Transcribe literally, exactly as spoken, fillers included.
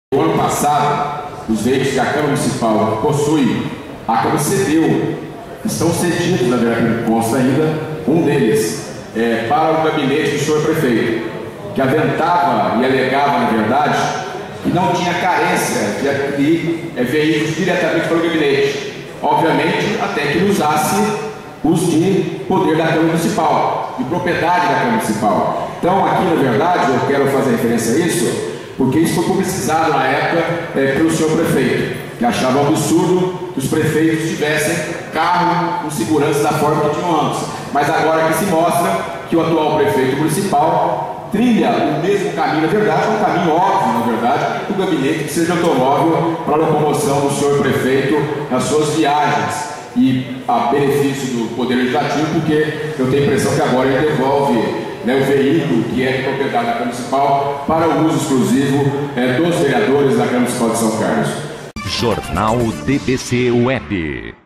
No ano passado, os veículos que a Câmara Municipal possui, a Câmara cedeu, estão cedidos, na verdade, consta ainda, um deles é, para o gabinete do senhor prefeito, que aventava e alegava, na verdade, que não tinha carência de adquirir é, veículos diretamente para o gabinete, obviamente até que ele usasse os de poder da Câmara Municipal, de propriedade da Câmara Municipal. Então, aqui, na verdade, eu quero fazer referência a isso, porque isso foi publicizado na época é, pelo senhor prefeito, que achava um absurdo que os prefeitos tivessem carro com segurança da forma que tinham antes. Mas agora que se mostra que o atual prefeito municipal trilha o mesmo caminho, na verdade, um caminho óbvio, na verdade, do gabinete que seja automóvel para a locomoção do senhor prefeito nas suas viagens e a benefício do Poder Legislativo, porque eu tenho a impressão que agora ele devolve, né, o veículo que é de propriedade da Câmara Municipal para o uso exclusivo é, dos vereadores da Câmara Municipal de São Carlos. Jornal D B C Web.